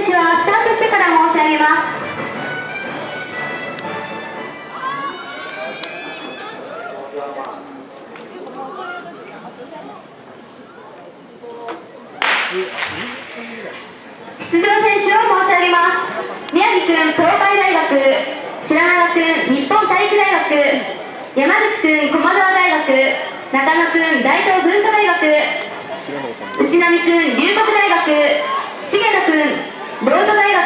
選手はスタートしてから申し上げます。出場選手を申し上げます。宮城君、東海大学、白長君、日本体育大学、山口君、駒澤大学、中野君、大東文化大学、内波君、龍谷大学、重野君、ロード大学、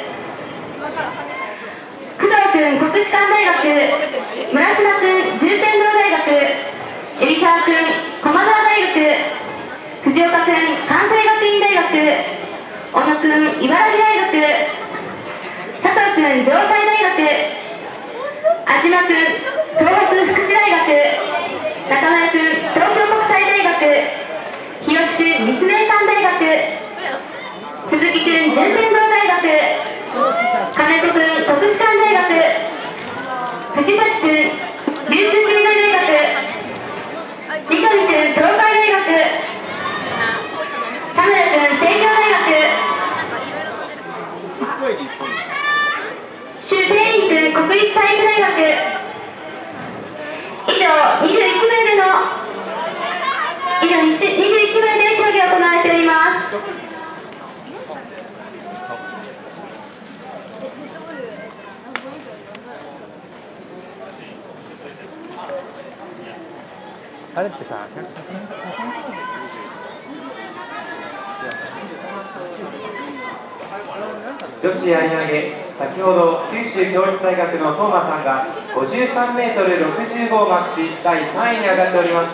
工藤君、国士舘大学、村島君、順天堂大学、海老沢君、駒澤大学、藤岡君、関西学院大学、小野君、茨城大学、佐藤君、城西大学、安島君、東北福祉大学、中村君、東京国際大学、日吉君、立命館大学、鈴木君、順天堂大学、金子君、国士舘大学、藤崎君、流通経済大学、三上君、東海大学、田村君、帝京大学、周天員君、国立体育大学。以上21名で競技が行われております。 あれってさ、 女子やり投げ、先ほど九州共立大学の東間さんが53メートル65をマークし、第3位に上がっております。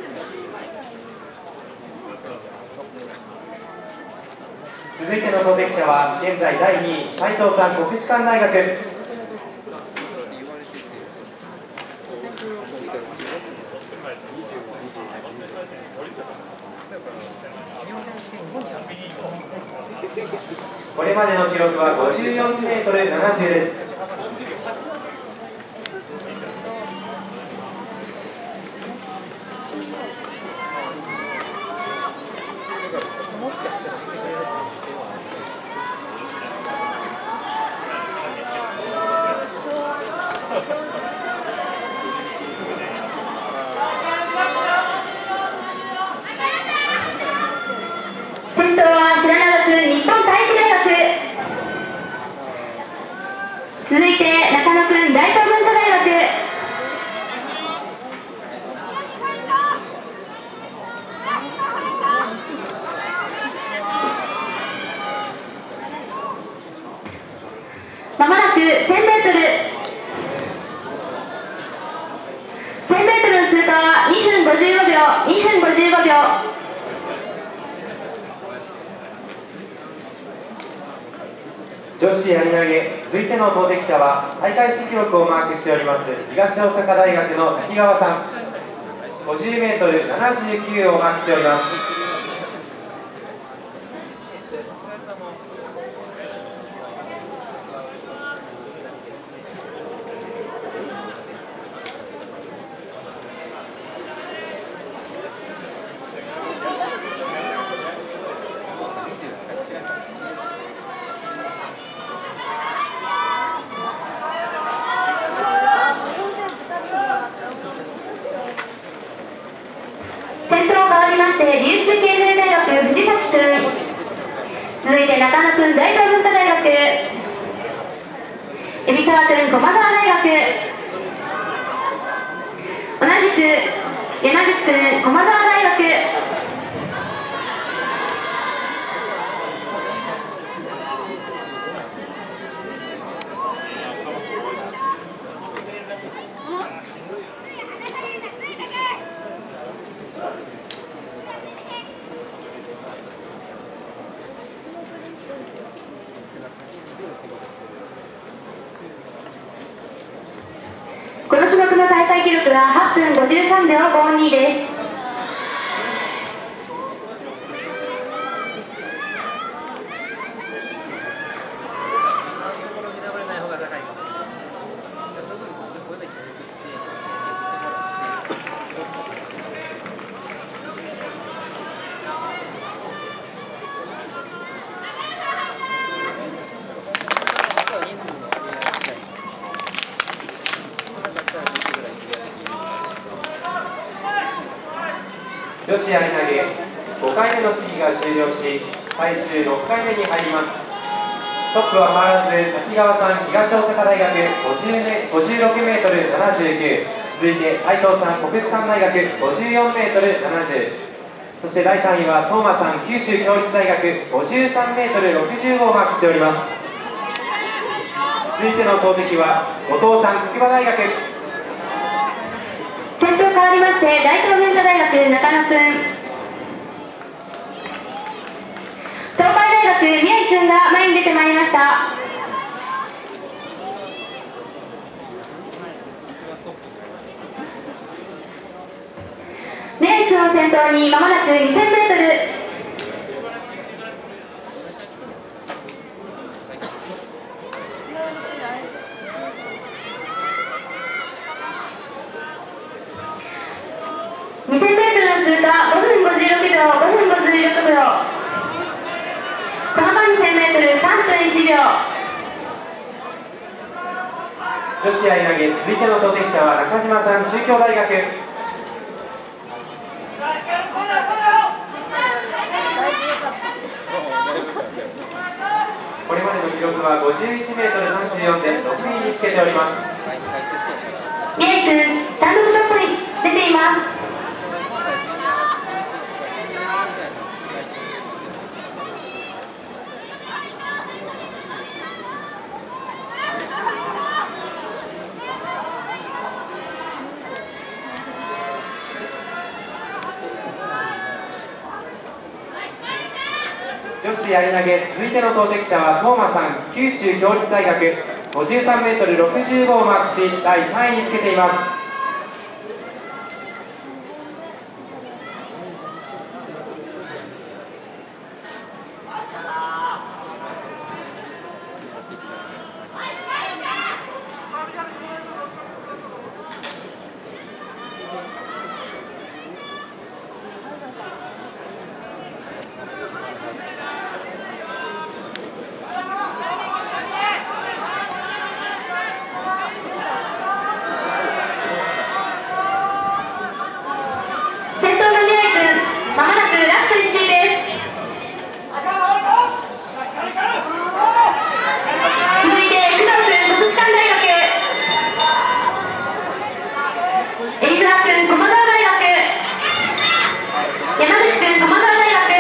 続いての投擲者は現在第2位、斉藤さん、国士舘大学。これまでの記録は54メートル70です。 先頭は白長君、日本体育大学。続いて中野君、大東文化大学。まもなく1000メートルの通過は2分55秒。 女子やり投げ、続いての投擲者は大会新記録をマークしております東大阪大学の滝川さん、50メートル79をマークしております。 流通経済大学、藤崎君。続いて中野君、大東文化大学。海老沢君、駒澤大学。同じく山口君、駒澤大学。この種目の大会記録は8分53秒52です。 子やり投げ5回目の試技が終了し、最終6回目に入ります。トップは変わらず滝川さん、東大阪大学56メートル79、続いて斉藤さん、国士舘大学54メートル70、そして第3位は東間さん、九州共立大学53メートル65をマークしております。続いての投擲は後藤さん、筑波大学。 先頭変わりまして大東文化大学中野君、東海大学宮城君が前に出てまいりました。宮城君を先頭にまもなく2000メートル。2000メートルの通過5分56秒、5分56秒。この間2000メートル3分1秒。 女子やり投げ、続いての投擲者は中島さん、中京大学。これまでの記録は51メートル34で6位につけております。 宮城君、単独トップに出ています。 女子やり投げ、続いての投擲者は東間さん、九州共立大学53メートル65をマークし、第3位につけています。 まもなくラスト1周です。続いて工藤君、国士舘大学、海老沢君、駒澤大学、山口君、駒澤大学。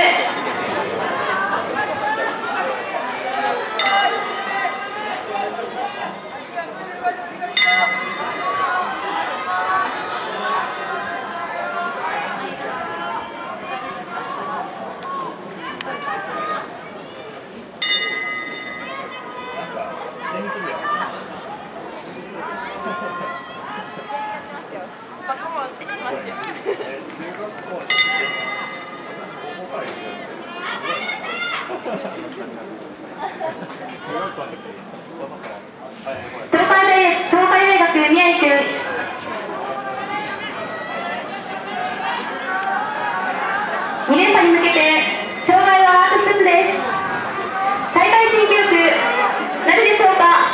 東海大学宮城君、2連覇に向けて障害はあと1つです。大会新記録なるでしょうか。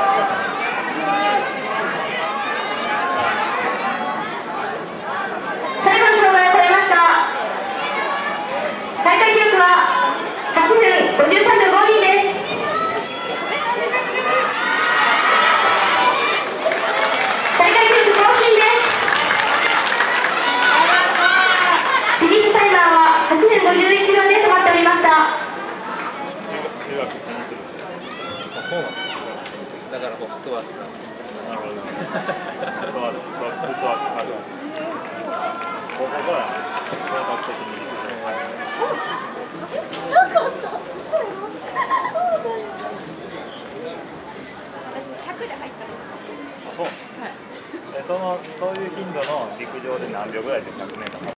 最後の障害を超えました。大会記録は8分53秒52です。大会記録更新です。フィニッシュタイマーは8分51秒で止まっておりました。 そうなんだ。だからフットワークが。なるほど。フットワークある。ここが本格的に。 なかった。私100で入ったんです。 あ、そう。はい。そういう頻度の陸上で何秒ぐらいで100メートル。